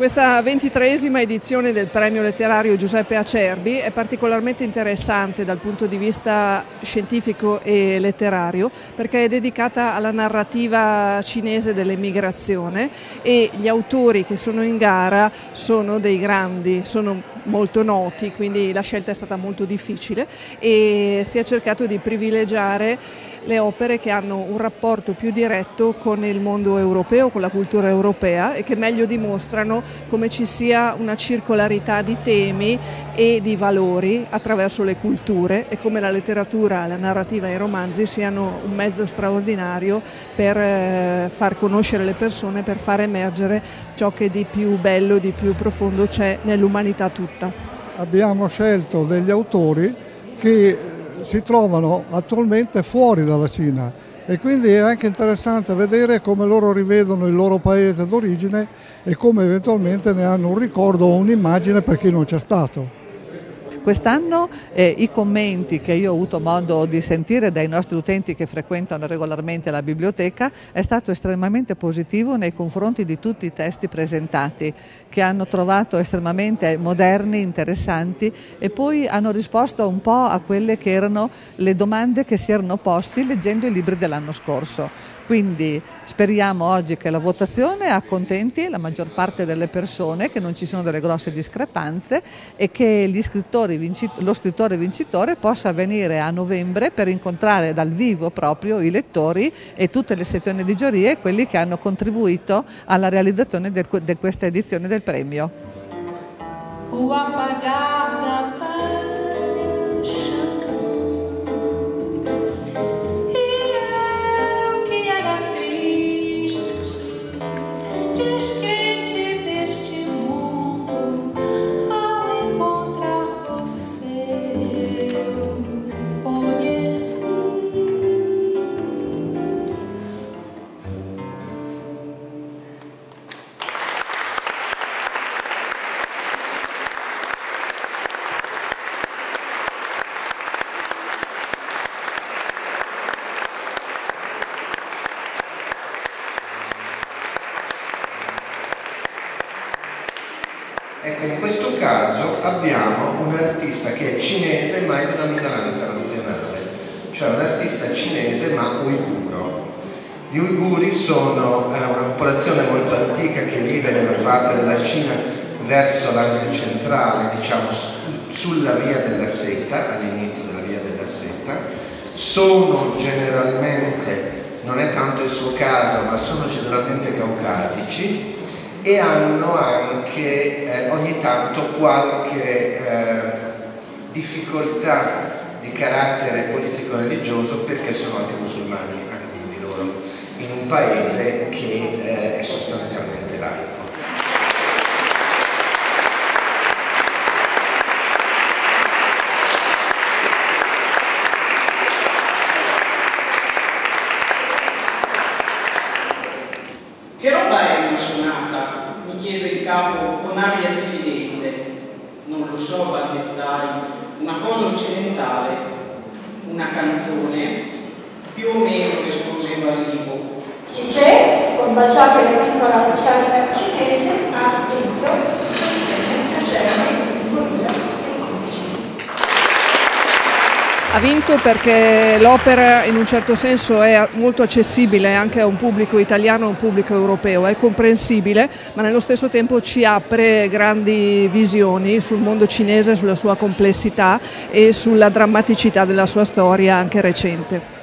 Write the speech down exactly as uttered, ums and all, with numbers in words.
Questa ventitreesima edizione del premio letterario Giuseppe Acerbi è particolarmente interessante dal punto di vista scientifico e letterario perché è dedicata alla narrativa cinese dell'emigrazione e gli autori che sono in gara sono dei grandi, sono molto noti, quindi la scelta è stata molto difficile e si è cercato di privilegiare le opere che hanno un rapporto più diretto con il mondo europeo, con la cultura europea e che meglio dimostrano come ci sia una circolarità di temi e di valori attraverso le culture e come la letteratura, la narrativa e i romanzi siano un mezzo straordinario per far conoscere le persone, per far emergere ciò che di più bello, di più profondo c'è nell'umanità tutta. Abbiamo scelto degli autori che si trovano attualmente fuori dalla Cina e quindi è anche interessante vedere come loro rivedono il loro paese d'origine e come eventualmente ne hanno un ricordo o un'immagine per chi non c'è stato. Quest'anno eh, i commenti che io ho avuto modo di sentire dai nostri utenti che frequentano regolarmente la biblioteca è stato estremamente positivo nei confronti di tutti i testi presentati, che hanno trovato estremamente moderni, interessanti e poi hanno risposto un po' a quelle che erano le domande che si erano posti leggendo i libri dell'anno scorso. Quindi speriamo oggi che la votazione accontenti la maggior parte delle persone, che non ci siano delle grosse discrepanze e che gli scrittori lo scrittore vincitore possa venire a novembre per incontrare dal vivo proprio i lettori e tutte le sezioni di giuria e quelli che hanno contribuito alla realizzazione di questa edizione del premio. Ecco, in questo caso abbiamo un artista che è cinese ma è di una minoranza nazionale, cioè un artista cinese ma uiguro. Gli uiguri sono eh, una popolazione molto antica che vive in una parte della Cina verso l'Asia centrale, diciamo sulla via della seta, all'inizio della via della seta. Sono generalmente, non è tanto il suo caso, ma sono generalmente caucasici e hanno anche eh, ogni tanto qualche eh, difficoltà di carattere politico-religioso perché sono anche musulmani, alcuni di loro, in un paese che eh, è sostanzialmente laico. Che roba è una sonata? Mi chiese il capo con aria diffidente. Non lo so, balbettai, una cosa occidentale, una canzone, più o meno, rispose Basilico. Sicché, combaciate la piccola sarda cinese, ha detto Acerbi, duemiladieci. Ha vinto perché l'opera in un certo senso è molto accessibile anche a un pubblico italiano e a un pubblico europeo, è comprensibile ma nello stesso tempo ci apre grandi visioni sul mondo cinese, sulla sua complessità e sulla drammaticità della sua storia anche recente.